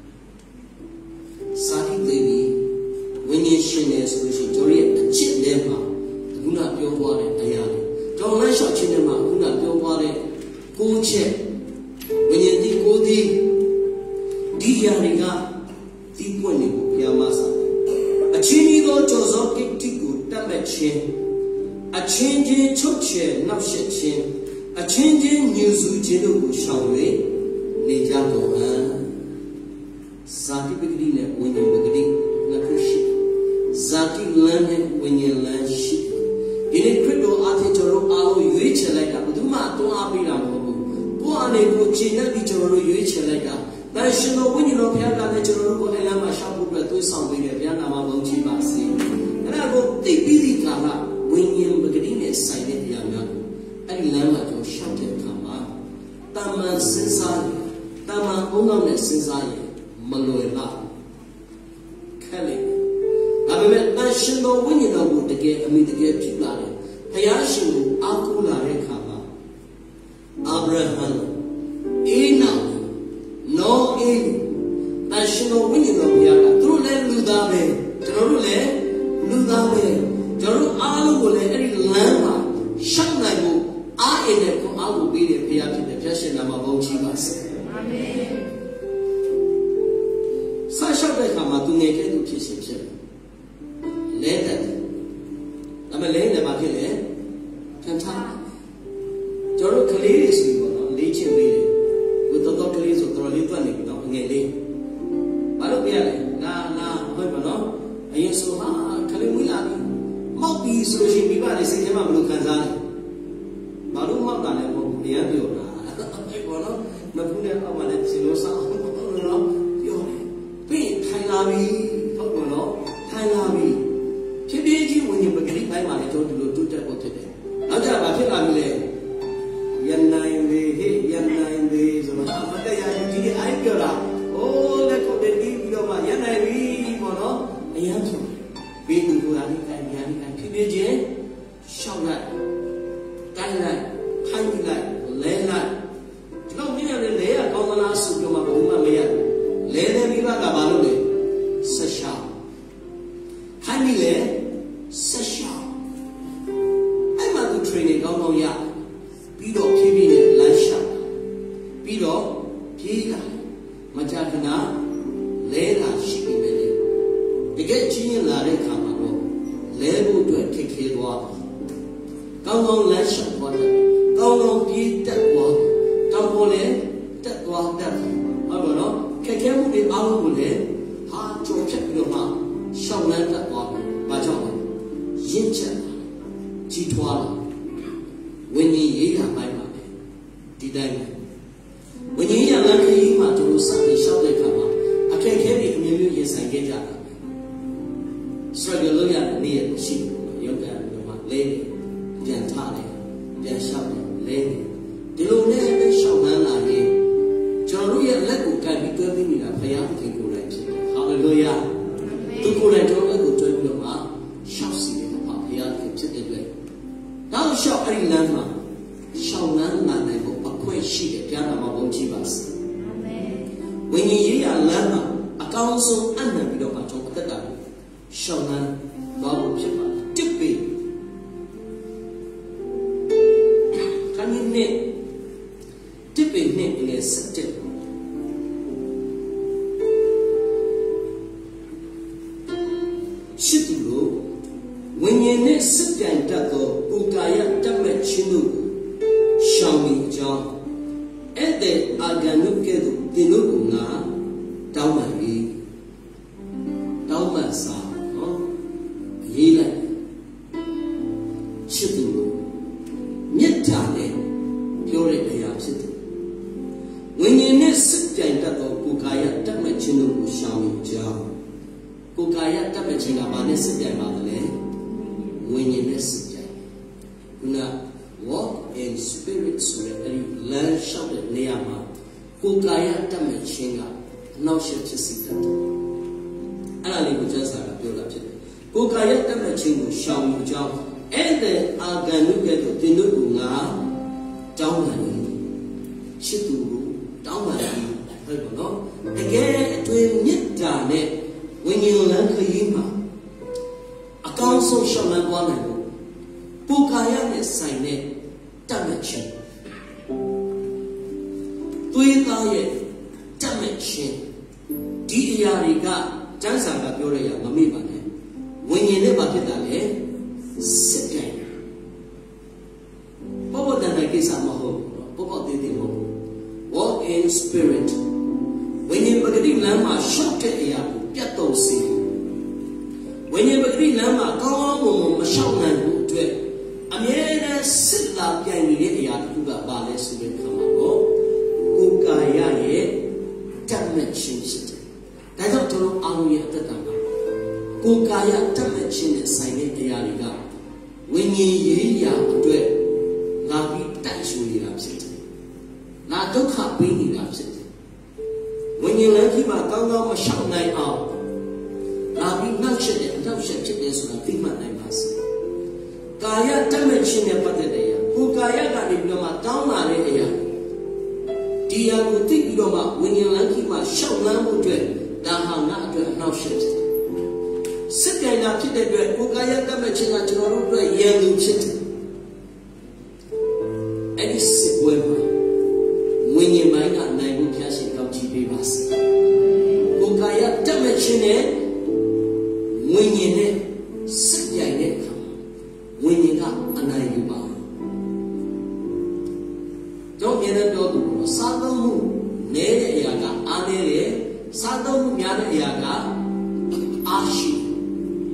ဇာတိသေးဝိညာဉ်ရှင်နေဆိုလို့ရှိရင်ကျွန်တော်ရဲ့အချစ်ထဲမှာခုနပြောသွားတဲ့အရာတွေတော်လန့်လျှောက်ခြင်းထဲမှာခုနပြောသွားတဲ့ကိုးချက်ဝိညာဉ်ဒီကိုးသည်ဒီအရာတွေကဒီပွင့်နေကိုဘုရားမဆာအချင်းကြီးသောကြော်စောကိတ္တိကိုတတ်မဲ့ခြင်းအချင်းချင်းချုပ်ချယ်နှောက်ယှက်ခြင်းအချင်းချင်းညှဉ်းဆူခြင်းတို့ကိုရှောင်၍နေကြကုန်ဟံဇာတိပဂတိနဲ့ဝိညာဉ်ပဂတိနှစ်ခုရှိဇာတိလမ်းနဲ့ဝိညာဉ်လမ်းရှိဒီနေ့ခရစ်တော်အားဖြင့်ကျွန်တော်တို့အားလုံးရွေးချယ်လိုက်တာဘယ်သူမှတွန်းအားပေးတာမဟုတ်ဘူးကိုယ်အနေကိုခြေနဲ့ပြီးကျွန်တော်တို့ရွေးချယ်လိုက်တာဒါရှင်တော်ဝိညာဉ်တော်ဘုရားကလည်းကျွန်တော်တို့ကိုအဲ့လမ်းမှာရှောက်ဖို့အတွက်သွေးဆောင်ပေးတယ်ဘုရားနာမဘုန်းကြီးပါစေအဲ့ဒါကိုသိပြီးဒီကာလဝိညာဉ်ပဂတိနဲ့ဆိုင်တဲ့အရာများကိုအဲ့ဒီလမ်းမှာကျွန်တော်ရှောက်တဲ့အခါမှာတာမန်စဉ်းစားတာမန်အုံနောက်နဲ့စဉ်းစားရင်မလွယ်လားခဲလေဒါပေမဲ့အရှင်တော်ဝိညာဉ်တော်ကိုတကယ်အမိတကယ်ဖြစ်လာတယ်ဘုရားရှင်ကိုအားကိုးလာတဲ့အခါမှာအာဗြဟံအေနောက်နောအေအရှင်တော်ဝိညာဉ်တော်ဘုရားကသူတို့လည်းလူသားပဲကျွန်တော်တို့လည်းလူသားပဲကျွန်တော်တို့အားလုံးကိုလည်းအဲ့ဒီလမ်းမှာရှောက်နိုင်ဖို့အားအင်းနဲ့ကိုအားကိုပေးတဲ့ဘုရားဖြစ်တဲ့ဘုရားရှင်နာမဘုန်းကြီးပါစေအာမင်ဆက်ရှောက်တဲ့အခါမှာသူငယ်ကဲ့သို့ဖြစ်ရှင်ဖြစ်လဲတဲ့ဒါပေမဲ့လဲနေမှာဖြစ်လေခံထားကျွန်တော်တို့ကလေးတွေဆိုပြီးပေါ့နော်လေးချင်းလေးတွေကိုနေဆိုဟာခလေးမွေးလာပြီမောက်ပြီဆိုလို့ရှိရင်မိဘတွေစိတ်ထဲမှာဘယ်လိုခံစားလဲဘာလို့မောက်တာလဲမဟုတ်ဘူးတရားပြောတာအဲ့ဘောနော်မဖူးတဲ့အောက်မှာလည်းစီလို့ဆောင်းနော်ပြောတယ်ပြီးထိုင်လာပြီဟုတ်ကောနော်ထိုင်လာပြီဖြည်းဖြည်းချင်းဝิญဉ်ပဂတိပိုင်းမှာလည်းကျွန်တော်ဒီလိုတိုးတက်ဖို့ဖြစ်တယ်နောက်ကြဘာဖြစ်လာပြီလဲယန္နိုင်လေဟေ့ယန္နိုင်လေဆိုတော့မတရားယူကြီးအိုင်းပြောတာအိုးလက်ကိုတည်းပြီးတော့မှယန္နိုင်ပြီပေါ့နော်အရန်ဆိုပြီးသူကလည်းကိုင်ပြန်ဖြည်းဖြည်းချင်းရှောက်လိုက်ကိုင်လိုက်ခိုင်းလိုက်လဲလိုက်ဒီတော့မင်းလည်းလဲရကောင်းမလားဆိုပြောမှဘယ်သူမှမရလဲနေပြီးပါကဘာလို့လဲဆက်ရှောက်ခိုင်းပြီလေဆက်ရှောက်အဲ့မှာသူ training ကောင်းကောင်းရပြီးတော့ဖြည်းဖြည်းနဲ့လမ်းလျှောက်ပြီးတော့ပြေးလာမကြခဏလဲလာရှိပြီပဲလေတကယ်ချင်းရင်လာတဲ့ခါမှာတော့လဲဖို့အတွက်ခက်ခဲသွားကောင်းကောင်းလမ်းလျှောက်သွားတယ်ကောင်းကောင်းပြေးတက်သွားတောင်းပေါ်လဲတက်သွားတက်ဟုတ်ပါတော့ခက်ခဲမှုတွေအားလုံးကိုလည်းဟာကြုံဖြတ်ပြီးတော့မှရှောက်လန်းတက်သွားတယ်ဘာကြောင့်လဲရင့်ချက်ကြီးထွားလာဝိညာဉ်ရေးရာပိုင်းမှာပဲဒီတိုင်းပဲဝိညာဉ်ရေးရာလမ်းခရီးမှာကျွန်တော်စပြီးရှောက်တဲ့အခါမှာအခက်အခဲတွေအမျိုးမျိုးရင်ဆိုင်ခဲ့ကြတာပဲ struggle လုပ်ရတဲ့နေ့ရက်ရှိတယ်ရုပ်ကံတော့မှလဲပြန်ထားတယ်ပြန်ရှောက်တယ်လဲဒီလိုနဲ့ပဲရှောက်လန်းလာရင်ကျွန်တော်တို့ရဲ့လက်ကိုကန်ပြီးတွဲပြီးနေတာဘုရားသခင်ကိုယ်တိုင်ဖြစ်တယ်ဟာလေလုယာသူကိုယ်တိုင်ကျွန်တော်လက်ကိုတွဲပြီးတော့မှရှောက်စီတယ်မှာဘုရားသခင်ဖြစ်တဲ့အတွက်နောက်ရှောက်အဲ့ဒီလမ်းမှာရှောက်လန်းလာနိုင်ဖို့အခွင့်ရှိတယ်ဘုရားနာမဘုန်းကြီးပါစေအာမင်ဝိညာဉ်ရေးရာလမ်းမှာအကောင်းဆုံးအနံ့ပြီးတော့မှကျွန်တော်အသက်တာရှောက်လန်းသွားဖို့ဖြစ်ပါတယ်တစ်ပေခဏနဲ့တစ်ပေနဲ့ငယ်စတဲ့ရှိသူတို့ဝိညာဉ်နဲ့စက္ကန့်တတ်သောကိုယ်ကာယတတ်မဲ့ခြင်းတို့ရှောင်ပြီးကြောင်းအဲ့တဲ့အာဂန်နုကဲ့သို့သင်တို့ကငါတောင်းပန်ပြီတောင်းပန်စာနော်ရေးလိုက်ရှိသူတို့မြတ်တာနဲ့ပြောတဲ့အရာဖြစ်တယ်ဝိညာဉ်နဲ့စက္ကန့်တတ်သောကိုယ်ကာယတတ်မဲ့ခြင်းတို့ကိုရှောင်ပြီးကြောင်းကိုယ်ကာယတတ်မဲ့ခြင်းကဘာနဲ့စက္ကန့်ပါလဲဝိညာဉ်နဲ့စကြိုင်ခုန walk in spirit ဆိုတဲ့အဲဒီလမ်းလျှောက်တဲ့နေရာမှာကိုယ်ကာယတတ်မဲ့ခြင်းကနောက်ဆက်ဖြစ်စီတတ်တယ်အဲ့ဒါလေးကိုကျမ်းစာကပြောတာဖြစ်တယ်ကိုယ်ကာယတတ်မဲ့ခြင်းကိုရှောင်ယူကြောင်းအဲ့တဲ့အာဂန်နုကဲ့သို့သင်တို့ကငါတောင်းပန်တယ်ချစ်သူကိုတောင်းပန်တယ်ဟုတ်ပါတော့တကယ်အတွင်မြတ်တာနဲ့ဝိညာဉ်လမ်းခရီးမှာအကောင်းဆုံးရှောက်လန်းသွားနိုင်ဖို့ပုဂ္ဂိုလ်နဲ့ဆိုင်တဲ့တတ်မဲ့ခြင်းသွေးသားရဲ့တတ်မဲ့ခြင်းဒီအရာတွေကကျမ်းစာကပြောရရမမေ့ပါနဲ့ဝိညာဉ်နဲ့ဘာဖြစ်တာလဲစက္ကန့်ဘောဘောတန်တဲ့ကိစ္စမဟုတ်ဘောဘောတည်တည်မဟုတ် walk in spirit ဝိညာဉ်ပဂတိလမ်းမှာရှောက်တဲ့အရာကိုပြတ်တော့စေဝိညာဉ်ပဂတိလမ်းမှာကောင်းကောင်းမွန်မွန်မရှောက်နိုင်ဘူးအတွက်အမြဲတမ်းစစ်လာပြိုင်နေတဲ့အရာတစ်ခုကဘာလဲဆိုတဲ့အခါမှာတော့ကိုယ်ကာယရဲ့တတ်မဲ့ခြင်းဖြစ်တယ်။ဒါကြောင့်ကျွန်တော်အားလုံးရဲ့အသက်တာမှာကိုယ်ကာယတတ်မဲ့ခြင်းနဲ့ဆိုင်တဲ့အရာတွေကဝိညာဉ်ရေးရာအတွက်လာပြီးတိုက်ရှူနေတာဖြစ်တယ်။လာဒုက္ခပေးနေတာဖြစ်တယ်။ဝိညာဉ်လမ်းကြီးမှာကောင်းကောင်းမရှောက်နိုင်အောင်လာပြီးနှောက်ရှက်တဲ့အနှောက်ရှက်ဖြစ်တယ်ဆိုတာသိမှတ်နိုင်ပါစေ။ကာယတတ်မဲ့ခြင်းနဲ့ပတ်သက်တဲ့အရာကိုယ်ကာယကနေပြီးတော့မှတောင်းလာတဲ့အရာဒီအရာကိုသိပြီးတော့မှဝိညာဉ်လမ်းကြီးမှာရှောက်လန်းမှုအတွက်ဒါဟာငါအတွက်အနှောက်ရှက်ဖြစ်တယ်။စစ်ပြန်တာဖြစ်တဲ့အတွက်ကိုယ်ကာယတတ်မဲ့ခြင်းကကျွန်တော်တို့အတွက်ရန်သူဖြစ်တယ်။အဲ့ဒီစစ်ပွဲမှာဝိညာဉ်ပိုင်းကနိုင်ဖို့ဖျားရှင်ကောင်းချီးပေးပါစေ။ကိုယ်ကာယတတ်မဲ့ခြင်းနဲ့ဝိညာဉ်နဲ့စစ်ပြိုင်တဲ့အခါဝိညာဉ်ကအနိုင်ယူပါတော့ပြန်တော့သူစားသုံးမှုနည်းတဲ့အရာကအားနည်းတယ်စားသုံးမှုများတဲ့အရာကအားရှိ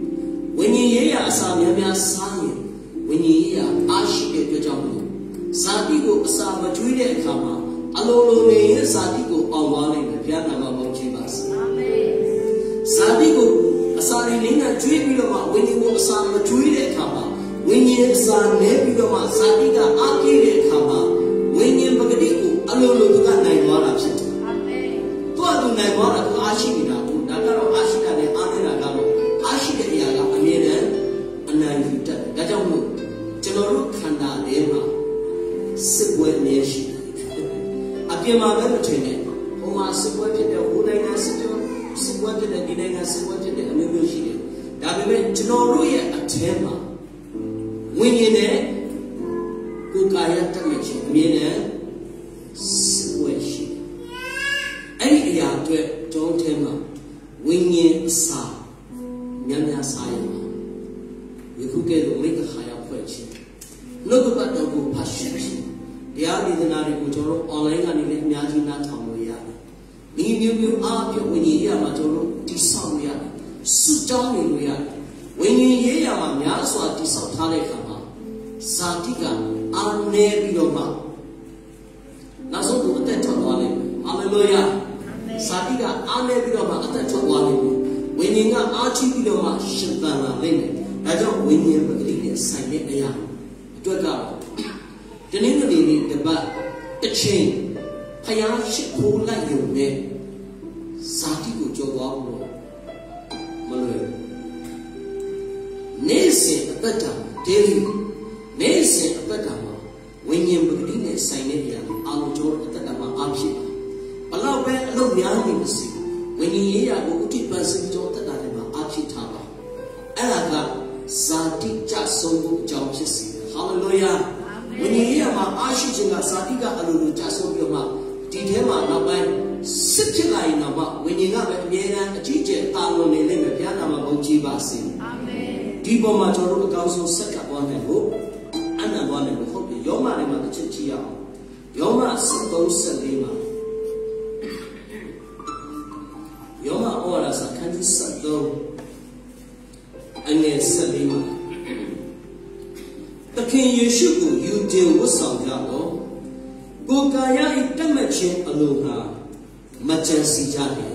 ရေးရအစာများများစားရင်ဝိညာဉ်ရေးရအားရှိတဲ့အတွက်ကြောင့်မို့ဇာတိကိုအစာမကျွေးတဲ့အခါမှာအလိုလိုနေရင်ဇာတိကိုအောင်သွားနိုင်တယ်ဘုရားနာမပေါင်းချီးပါစေအာမင်ဇာတိကိုအစာရင်းနဲ့ကျွေးပြီးတော့မှဝိညာဉ်ကိုအစာမကျွေးတဲ့အခါမှာဝိညာဉ်အစာနဲပြီးတော့မှဇာတိကအားကြီးတဲ့အခါမှာဝိညာဉ်ပဂတိကိုအလိုလိုသူကနိုင်သွားတာဖြစ်တယ်အာမင်သူနိုင်သွားတာသူအားရှိနေတာဘူးဒါကတော့အားရှိတာနဲ့အားနေတာကတော့အားရှိတဲ့အရာကအမြဲတမ်းအနိုင်ယူတတ်တယ်ဒါကြောင့်မို့ကျွန်တော်တို့ခန္ဓာထဲမှာစစ်ပွဲအမြဲရှိတယ်အပြင်မှာပဲမထင်နဲ့ဟိုမှာစစ်ပွဲဖြစ်တဲ့ဟိုနိုင်ငံစစ်ပွဲဖြစ်တဲ့ဒီနိုင်ငံစစ်ပွဲဖြစ်တဲ့အမျိုးမျိုးရှိတယ်ဒါပေမဲ့ကျွန်တော်တို့ရဲ့အထဲမှာဝိညာဉ်နဲ့ကိုယ်ကာယတတ်မှတ်ခြင်းအမြဲတမ်းစစ်ပွဲရှိတယ်အဲ့ဒီအရာအတွက်ကျွန်တော်ထဲမှာဝိညာဉ်အစာများများစားရမှာဒီခုကဲလို့မိဂခါရဖွဲ့ခြင်းနှုတ်ကပတ်တော်ကိုဖတ်ရှုခြင်းတရားဒေသနာတွေကိုကျွန်တော်တို့ online ကနေလည်းအများကြီးနားထောင်လို့ရတယ်။ဒီမျိုးမျိုးအားဖြင့်ဝိညာဉ်ရေးရမှာကျွန်တော်တို့တည်ဆောက်လို့ရတယ်။စုတောင်းနေလို့ရတယ်။ဝိညာဉ်ရေးရမှာများစွာတည်ဆောက်ထားတဲ့အခါမှာဇာတိကအားနည်းပြီးတော့မှနောက်ဆုံးသူအသက်ထွက်သွားလိမ့်မယ်။ဟာလေလုယာ။ဇာတိကအားနည်းပြီးတော့မှအသက်ထွက်သွားလိမ့်မယ်။ဝိညာဉ်ကအားကြီးပြီးတော့မှရှင်သန်လာလိမ့်မယ်။ဒါကြောင့်ဝိညာဉ်ပဂတိနဲ့ဆိုင်တဲ့အရာအတွက်ကတော့တနင်္ဂနွေနေ့တပတ်အချိန်ဖယားရှိခိုးလိုက်ရုံနဲ့ဇာတိကိုကြော်သွားဖို့မလွယ်နေ့စဉ်အသက်တာဒေးလီနေ့စဉ်အသက်တာမှာဝိညာဉ်ပဂတိနဲ့ဆိုင်တဲ့အရာအာလုံးကျော်အသက်တာမှာအားဖြစ်ဘလောက်ပဲအလုပ်များနေပါစေဝိညာဉ်ရေးရာကိုဥတိပန်စင်ကျော်အသက်တာတွေမှာအားဖြစ်ထားပါအဲ့ဒါကဇာတိကြဆုံးဖို့အကြောင်းဖြစ်စေတယ်ဟာလေလုယာဝိညာဉ်ရေးရာမှာအားရှိခြင်းကဇာတိကအလိုလိုကြဆုံးပြီးတော့မှဒီထဲမှာနောက်ပိုင်းစစ်ဖြစ်လာရင်တော့မှဝိညာဉ်ကပဲအမြဲတမ်းအကြီးကျယ်တာဝန်နေလိမ့်မယ်ဘုရားနာမဘုန်းကြီးပါစေအာမင်ဒီပေါ်မှာကျွန်တော်တို့အကောင်းဆုံးဆက်ကပ်သွားနိုင်ဖို့အနန္တသွားနိုင်ဖို့ဟုတ်ပြီယောမထဲမှာတစ်ချက်ကြည့်ရအောင်ယောမ73:14မှာယောမဩဝါဒစာခန်းကြီး73အငယ်14မှာသခင်ယေရှုကိုယူတင်ဝတ်ဆောင်ကြတော့ကိုယ်ကာယ၏တတ်မှတ်ခြင်းအလိုငှာမကြံစီကြတယ်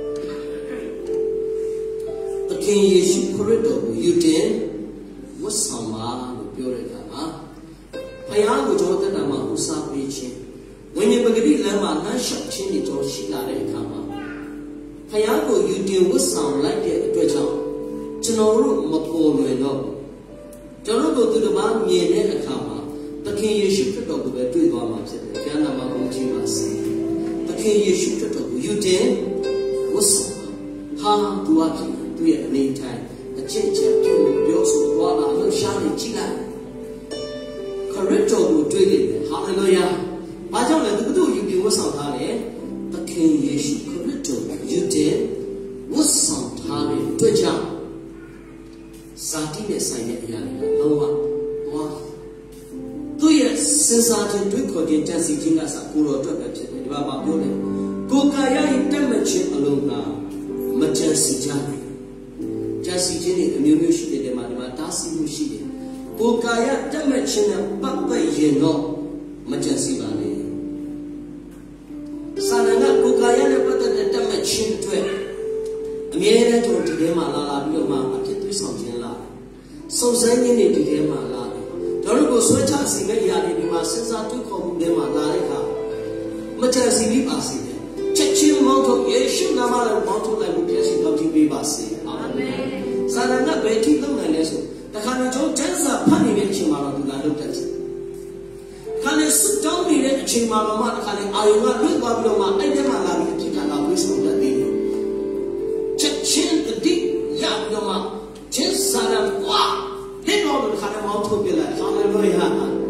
သခင်ယေရှုခရစ်တော်ကိုယူတင်ဝတ်ဆောင်ပါလို့ပြောတဲ့အခါမှာဘုရားကိုကျွန်တော်တက်တာမှာဥစားပေးခြင်းဝိညာဉ်ပဂတိလမ်းမှာနှမ်းလျှောက်ခြင်းတွေကျွန်တော်ရှိလာတဲ့အခါမှာဘုရားကိုယူတင်ဝတ်ဆောင်လိုက်တဲ့အတွက်ကြောင့်ကျွန်တော်တို့မပေါ်လွယ်တော့ကျွန်တော်တို့သူတစ်ပါးမြင်တဲ့အခါမှာသခင်ယေရှုခရစ်တော်ကိုပဲတွေ့သွားမှာဖြစ်တယ်။ဘုရားနာမကိုကြည်ပါစေ။သခင်ယေရှုခရစ်တော်ကိုယူတင်ဝတ်ဆောင်ဟာသူအဖြစ်သူရဲ့အနေထိုင်အကျင့်ချက်ပြုလို့ပြောဆိုသွားတာလှရှားနေကြည့်လိုက်ခရစ်တော်ကိုတွေ့တယ်ဟာလေလုယာ။ဘာကြောင့်လဲသူတို့ယူတင်ဝတ်ဆောင်ထားတယ်သခင်ယေရှုခရစ်တော်ကိုယူတင်ဝတ်ဆောင်ထားတဲ့အတွက်ကြောင့်ဇာတိနဲ့ဆိုင်တဲ့အရာတွေလုံးဝသွားသူ့ရဲ့စဉ်းစားခြင်းတွေးခေါ်ခြင်းကြံစည်ခြင်းကစကိုယ်တော်အတွက်ပဲဖြစ်တယ်ဒီမှာပြောတယ်ကိုယ်ကာယ၏တတ်မှတ်ခြင်းအလုံးကမကြံစည်ကြဘူးကြံစည်ခြင်းတွေအမျိုးမျိုးရှိတယ်ဒီမှာတားဆီးမှုရှိတယ်ကိုယ်ကာယတတ်မှတ်ခြင်းနဲ့ပတ်သက်ရင်တော့မကြံစည်ပါနဲ့စာနာကကိုယ်ကာယနဲ့ပတ်သက်တဲ့တတ်မှတ်ခြင်းအတွက်အမြဲတမ်းဒီထဲမှာလာပြီးတော့မှအဖြစ်သွေးဆောင်ခြင်းလာစုံစမ်းခြင်းတွေဒီထဲမှာလာတယ်ကျွန်တော်တို့ကိုဆွဲချစီမဲ့အရာတွေဒီမှာစဉ်းစားတွေးခေါ်မှုတွေမှာလာတဲ့အခါမကြံစည်ပြီးပါစေတယ်ချက်ချင်းမောင်းထုတ်ယေရှုနာမနဲ့မောင်းထုတ်လိုက်မှုပြည့်စုံတော်ကြည်ပေးပါစေအာမင်စာရဏဘယ်ထိလုပ်နိုင်လဲဆိုတခါတော့ကျွန်တော်ကျမ်းစာဖတ်နေတဲ့အချိန်မှာတော့သူကလုပ်တတ်တယ်ခါနဲ့စွတ်တောင်းနေတဲ့အချိန်မှာတော့မှတခါနဲ့အာယုံကလွတ်သွားပြီးတော့မှအဲ့ဒီမှာလာပြီးအဖြစ်ကလာပြီးဆုံးတတ်တယ်ချက်ချင်းတတိရပြီးတော့မှချင်းစာရဏကွာလက်တော်ကိုခါနဲ့မောင်းထုတ်ပြလိုက်ဟာလေလုယာ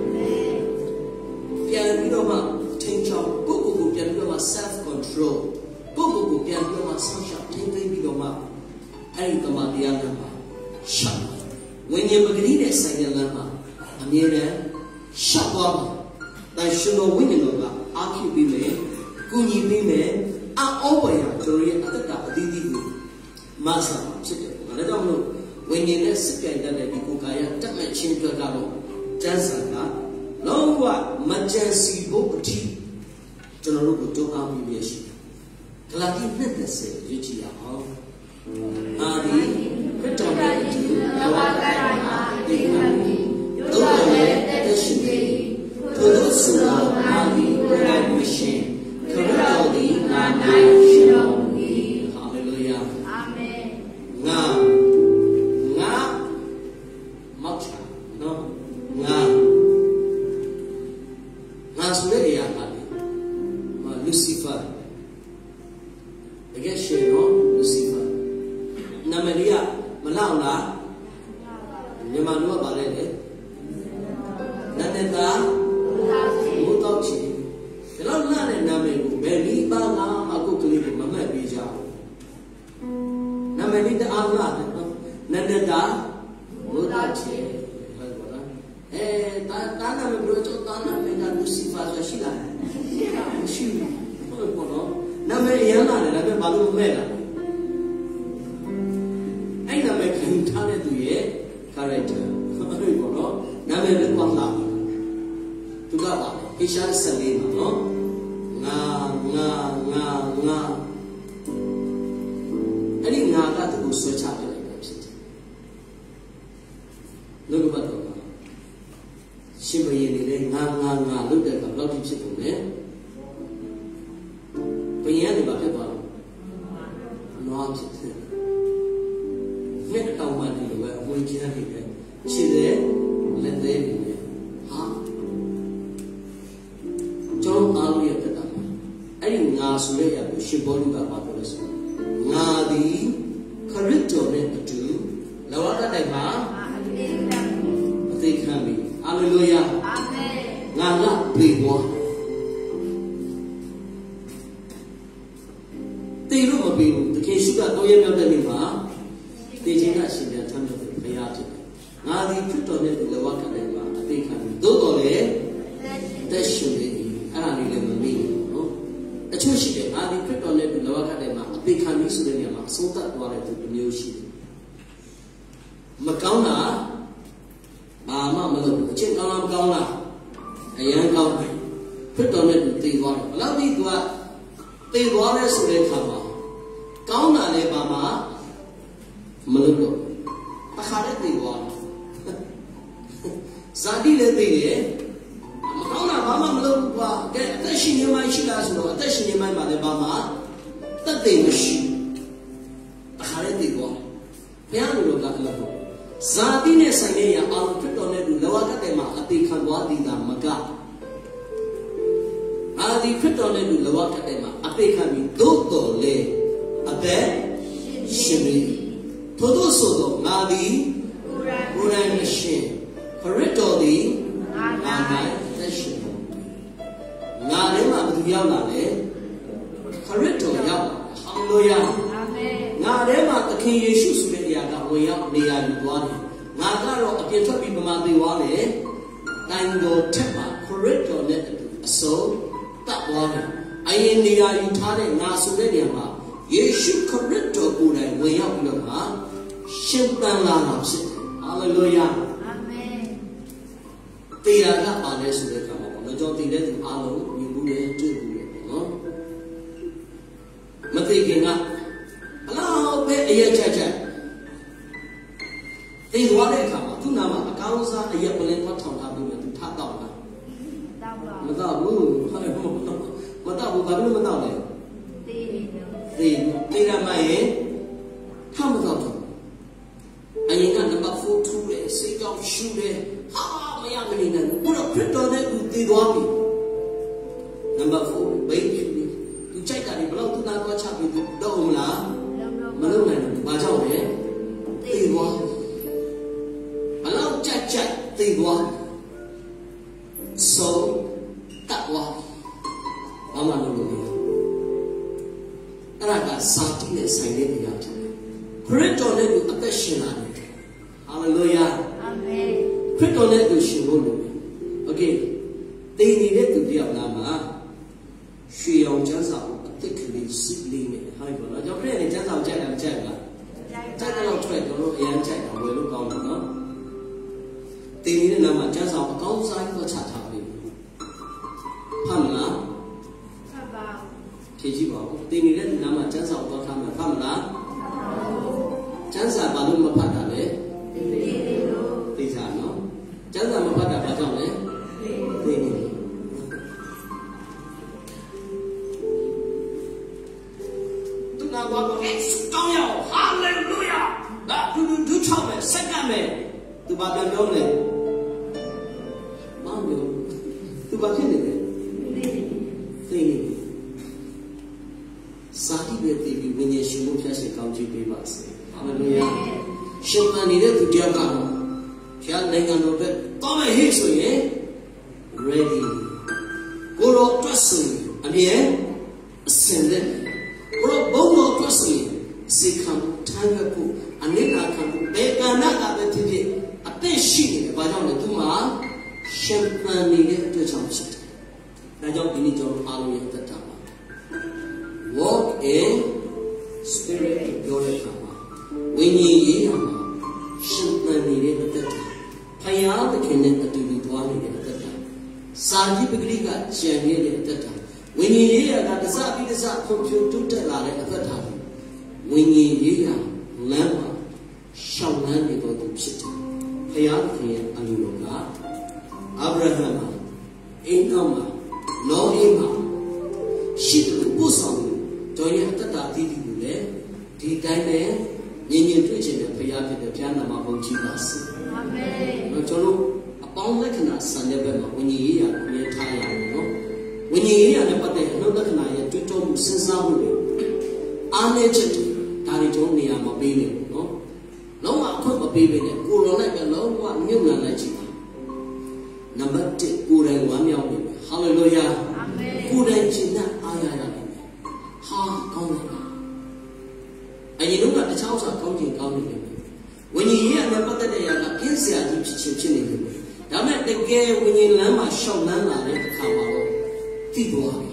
ပြန်ပြီးတော့မှထိန်းချောင်းကိုယ့်ကိုယ်ကိုပြန်ပြီးတော့မှ self control ကိုယ့်ကိုယ်ကိုပြန်ပြီးတော့မှဆောင်းရှောက်ထိန်းသိမ်းပြီးတော့မှအဲ့ဒီတမန်တရားများမှာရှောက်ဝိညာဉ်ပဂတိနဲ့ဆိုင်တဲ့လမ်းမှာအမြဲတမ်းရှောက်သွားမှာဒါရှင်တော်ဝိညာဉ်တော်ကအားဖြည့်ပြီးမယ်ကုညီပြီးမယ်အောပွေရကျွန်တော်ရဲ့အသက်တာအသီးသီးကိုမဆာဖြစ်တယ်ဒါကြောင့်မလို့ဝ when you let sick and that they go kaya tak me chin twa ka lo jansa ka long wa majansi bokati jono lo ko jong a mi ye shi kalaki net the se yu chi ya ho adi kritto ne tu lawa ka ma de ka mi do le de shi ni to do su lo adi ko la mission kritto di na na shi lo ni hallelujah amen nga matcha no nga so le ya ka ma Lucifer again share no Lucifer na Maria malaw la nyama no ba le le na ne ta mo to chi lo la ne na me ko be ni ba nga ma ko kli ko ma mat bi ja na me ni ta a la na ne ta mo ta chi ta na me bro cho ta na me na Lucifer so shi la shi ko no na me yan la na me ba lo me la ai na me khin tha ne tu ye character ko no na me le kwang la tu ka ba Isha sali ma no nga ani nga ka tu so cha de la phit lo ko ba toရှင်ဘုရင်နေလေငါလုတ်တဲ့ကဘယ်လောက်ထိဖြစ်ကုန်လဲဘုရင်ကနေပါဖြစ်သွားတော့နွားဖြစ်တယ်မြတ်တောင်မှဒီလိုပဲအဝင်ကျန်းနေတယ်ခြေတယ်လက်သေးနေတယ်ဟာကျောင်းအားလို့ရတဲ့တာအဲ့ဒီငါဆိုတဲ့ရကိုရှင်ဘောလူကပါတော့လဲဆိုငါသည်ခရစ်တော်နဲ့အတူလောကတိုင်မှာအသေးခံပြီHallelujah. Amen. Ngala plewa. Tiru mabiru. Teke suka toye myo de ni ma. Teje na shin ya tham de phaya chit. Nga di Khritto ne lawa ka de ma athai khan bi. Do to le tat shin de ni. Ara ni le ma mi no. Tachu shi de nga di Khritto ne lawa ka de ma athai khan bi so de ni ma asong tat twa de tu myo shi. Ma kaung naဘာမှမလုပ်ဘူးအချင်းကောင်းလားမကောင်းလားအရန်ကောင်းတယ်ဖြစ်တော်နဲ့သူတည်သွားတယ်ဘလောက်ဒီသူကတည်သွားလဲဆိုတဲ့အခါမှာကောင်းတာလည်းဘာမှမလုပ်တော့တစ်ခါတည်းတည်သွားတယ်ဇာတိလည်းတည်တယ်မကောင်းတာဘာမှမလုပ်ဘူးကွာကဲအသက်ရှင်နေမှရှိလားဆိုတော့အသက်ရှင်နေမှမှာလည်းဘာမှသက်သေမရှိတစ်ခါတည်းတည်သွားဘုရားလိုကလည်းပေါ့ဇာတိနဲ့ဆိုင်တဲ့အာရုံဖြစ်တော်နဲ့သူလောကတဲ့မှာအတိခံသွားသည်သာမကအာဒီဖြစ်တော်နဲ့သူလောကတဲ့မှာအတိခံပြီးသို့တော်လေအသက်ရှင်ပြီထို့သောဆိုသောငါသည်ကိုယ်တိုင်မရှင်ခရစ်တော်သည်ငါ၌သက်ရှင်ငါထဲမှာဘယ်သူရောက်လာလဲခရစ်တော်ရောက်လာဟာလေလုယာအာမင်ငါထဲမှာသခင်ယေရှုဆိုတဲ့အရာကဝင်ရောက်နေရာယူသွားတယ်ငါကတော့အပြည့်ထွက်ပြီးပမာသေးသွားတယ်တိုင်တော်ထက်မှာခရစ်တော်နဲ့အစုံတပ်သွားတယ်အရင်နေရာယူထားတဲ့ငါဆိုတဲ့နေရာမှာယေရှုခရစ်တော်ကိုယ်တိုင်ဝင်ရောက်ပြီးတော့မှရှင်သန်လာတာဖြစ်တယ်ဟာလေလုယာအာမင်တရားကပါလဲဆိုတဲ့အခါမှာပေါ့နော်ကျွန်တော်သိတဲ့သူအားလုံးမြင်မှုနဲ့တွေ့မှုနဲ့ပေါ့နော်မသိခင်ကဘလောက်ပဲအရက်ချက်ချက်သိသွားတဲ့အခါမှာသူ့နာမှာအကောင်းစားအရက်ပလင်းထောင်ထားပြီးမှသူထတော့တာမတော့ဘူးဟာမတော့ဘူးဘာလို့မတော့လဲသိရမရဲ့ထမတော့ဘူးအရင်ကနံပါတ်4ထူတယ်စိတ်ကြောင့်ရှူတယ်ဟာမရမနေနဲ့ဘုရားဖြစ်တော်တဲ့သူသိသွားပြီနံပါတ်4ဘိတ်ဖြူတယ်သူကြိုက်တာဒီဘလောက်သူနာသွားချပြီးတော့မလားမလုပ်နိုင်ဘူးဘာကြောင့်လဲသိသွားဘလောက်ကြက်သိသွားဆိုတတ်သွားဘာမှလုပ်လို့မရအဲ့ဒါကစာတိနဲ့ဆိုင်တဲ့အရာဖြစ်တယ်ခရစ်တော်နဲ့သူအသက်ရှင်လာတယ်ဟာလေလုယာအာမင်ခရစ်တော်နဲ့သူရှင်ဖို့လို့โอเคတေးနေတဲ့သူတယောက်နာမှာရွှေအောင်ကျန်းစာအသက်ကလေးစစ်လေးနဲ့ဟိုက်ပါတော့ကျွန်တော်ခရစ်နဲ့ကျန်းစာကိုကြိုက်တာမကြိုက်ဘူးလား Chắc là lúc chạy đó em chạy ở với lúc con của nó tình như là mà cha giàu có sai có trả thảo đi phạm là thì chỉ bảo tình như là mà cha giàu có tham là phạm là cha giàu bà luôn mà phát đạt đấy thì sao nó cha giàu mà phát đạt bà chồng đấy tình tôi nào qua có cao nhau hallelujah đã thứ chọn này sách ăn này từ bà đàn đâu này bao nhiêu từ bà thế này thì sao thì biết thì mình nhìn xem một cái sự cao chỉ bị bắt hallelujah xem anh đi đấy từ giờ cả khi anh đang ngồi đó có mấy hết rồi ready cô lo trust anh ấy ascended cô lo bông lo trust si kham thang ku anh ấy là kham bé cả na cả bé thì Ate shi ba jao le tu ma champagne ni le tu chao chit da jao ini jao alo ye ta ta walk in spirit yo le kha ma win yin yi ha ma champagne ni le ta ta phaya ta khin ne atu tu twa ni le ta ta sa ji pagri ka chen ni le ta ta win yin yi ya ka ta sa pi ta sa phon phyu tu tet la le ta ta win yin yi ya lan ma shao lan ni ko tu chit ta Phaya thì anh luôn cả Abraham Inam Noah shit của song cho những tất cả đi đi lễ đi cái này nhìn tuổi trẻ này Phaya thì được cha nằm ở chi bát nó cho lúc bóng lấy cái nào sản nhập về mà mình nghĩ là mình thay à nó mình nghĩ là nó bắt đầu nó lấy cái này là chúng tôi sinh ra rồi anh ấy chết ta đi chỗ này mà bị này nó lâu mà không có bị này cô nó lại cái lâu quá nhiều lần lại chỉ number 1 cô đang quá nhau này hallelujah cô đang chỉ là ai này ha con này anh nhìn đúng là cái cháu sao con gì con này when you hear me bắt đầu là kiến sĩ gì chỉ này đó là cái when you làm mà xong làm là để khám phá thì đủ rồi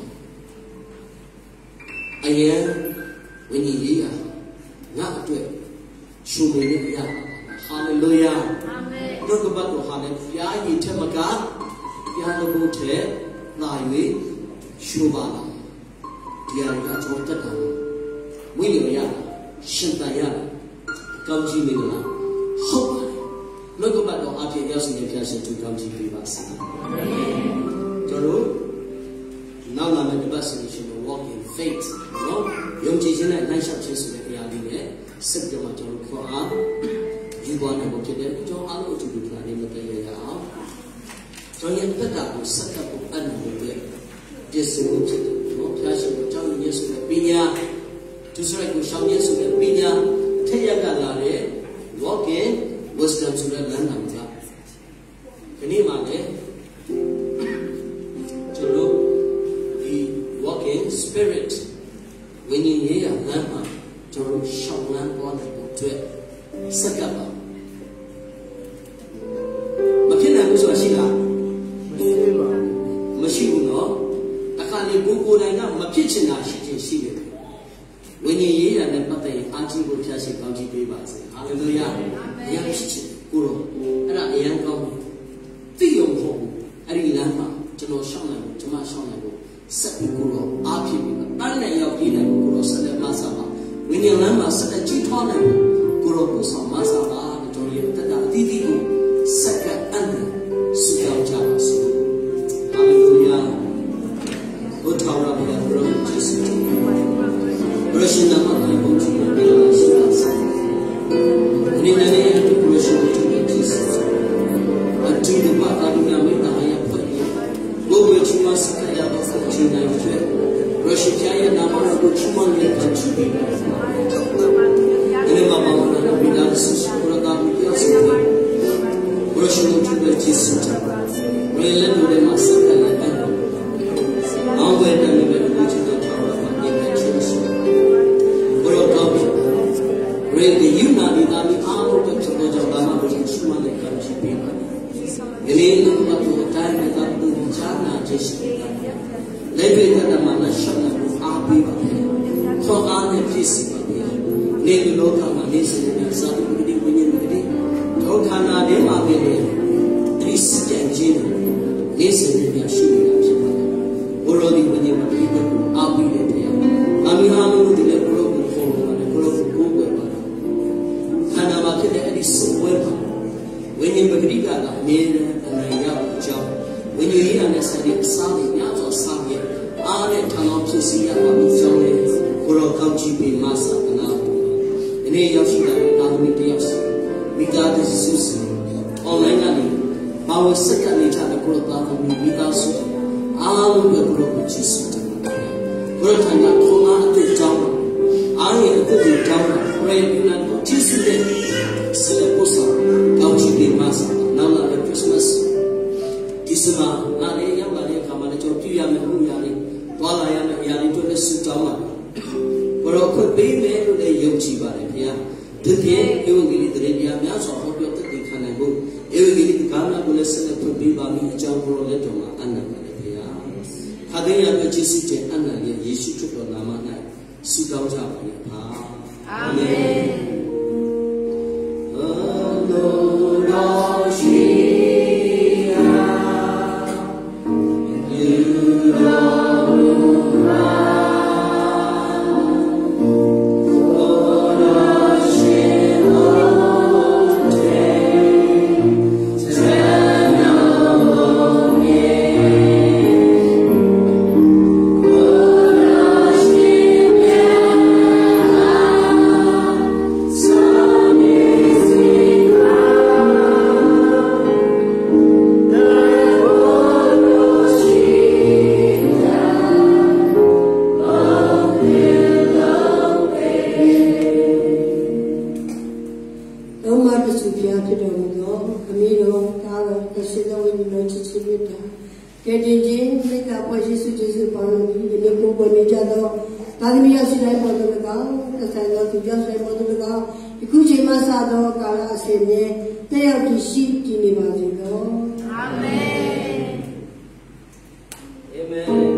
anh em when you hear ngã tuyệt Su mình ya hallelujah amen nó có bắt đầu hallelujah gì thế mà cả ya nó có thể lại với su ba la dia cả cho tất cả mấy người ya sinh ta ya cao chi mình là hậu nó có bắt đầu áp dụng theo sự nghiệp sinh tu cao chi bị bác sĩ cho rồi nào là mình bác sĩ should walk in faith no yung chi thế này ngay sau khi sự nghiệp ya đi đấy sức cho mà cho nó khó dù quan hệ một chuyện đấy cho áo của chủ được là đi một cái gì đó cho nên tất cả một sắc cả một ân một việc để sử dụng chuyện nó theo sự cho những sự việc bây giờ tu sửa của sau những sự việc bây giờ thế gian cả là để walk in wisdom sự việc lớn làm ra cái này mà đấy cho lúc đi walk in spirit when you hear lớn mà cho lúc sau lớn quan hệ một chuyện sắc cả mà khi nào cũng sẽ sinh ra mà sinh nó ta khai lên bố này nó mà biết chuyện nào sinh được when you hear là nên bắt tay anh chị của cha sẽ cao chỉ bị bà sẽ hallelujah yang biết chuyện cô rồi cái là yang cao phi dụng hộ anh đi làm mà cho nó sau này cho mà sau này cũng sắc bị cô rồi áp chế bị ban này yêu đi này cô rồi sẽ là masa mà when you làm mà sẽ là chỉ thoa này cô rồi cũng sao masa mà cho nên tất cả đi cũng sắc cả anh sự cao cha mà sự hallelujah ô thao ra bây giờ rồi Jesus Russian nama ibu cuma bila sudah ini nani itu Russian cuma Jesus anti depan kami kami tak ayah pergi gua cuma sekaya bahasa Cina itu Russian kaya nama aku cuma lihat cuma ini bapa mana bilang sesuatu kami dia semua Russian cuma Jesus rela dulu masa kaya awal dan lebih cuma Really, you nabi amo to chalo jaba ma Yeshua le kamchi pe ele no ba to tai na ta tu chana jesu le pe ta ma na shana ku a pe ba so a ne phisi ba ne lo ka ma နေ့စဉ်နဲ့စာပုဂ္ဂိဝိညာဉ်ပဂတိဒုက္ခနာထဲမှာပဲလေဒီစကြံခြင်းနေ့စဉ်နဲ့ရှိနေတာဖြစ်ပါတယ်ဘုရောဒီဝိညာဉ်ပဂတိကိုအားပြီးတဲ့တရားကာမီဟာလို့ဒီလေဘုရောကိုခေါ်ပါတယ်ဘုရောကိုကိုးကွယ်ပါတယ်ခန္ဓာမှာဖြစ်တဲ့အဲ့ဒီစုပွဲမှာဝိညာဉ်ပဂတိကအမြဲတမ်းအနိုင်ရအောင်ကြောင်းဝိညာဉ်ရေးရတဲ့စတဲ့စားပြီးများစွာစားပြီးအားနဲ့ထောင်အောင်ဖြစ်စီရအောင်ကြောင်းလေဘုရောကောင်းချီးပေးမဆာကနာဒီနေ့ရောက်ရှိတဲ့တာသမီတယောက်စီမိသားစုစုစီအွန်လိုင်းကနေဘာဝစက်ကနေချတဲ့ဘုရောသားသမီမိသားစုအားလုံးပဲဘုရောကိုချီးစွာတယ်ဘုရောထံကထုံးအားအတူကြောင်းအားရအတူတူကြောင်းပရိယနာကိုချီးစွာတဲ့ဆေပုစာကောင်းချီးပေးမဆာနောက်လာတဲ့ Christmas ဒီစမှာနားလေးရောက်လာတဲ့အခါမှာလည်းကျွန်တော်ပြရမယ့်ဥပမာလေးတွာလာရမယ့်အရာလေးတွေလည်းစွတောင်းပါဘုရောခွင့်ပေးမယ်လို့လည်းယုံကြည်ပါတယ်ခင်ဗျာဒီပြင်ဧဝံဂေလိတရားများစွာဟောပြောတတ်တဲ့ခန္ဓာကိုဧဝံဂေလိကာမကိုလည်းဆက်လက်ဖွင့်ပေးပါမယ်အကြောင်းဘုရောလက်တော်မှာအနန္တပါတယ်ခင်ဗျာခါတဲ့ရမယ့်ကျေးဇူးတင်အနန္တရဲ့ယေရှုခရစ်တော်နာမ၌ဆုတောင်းကြပါမယ်အာမင်Amen.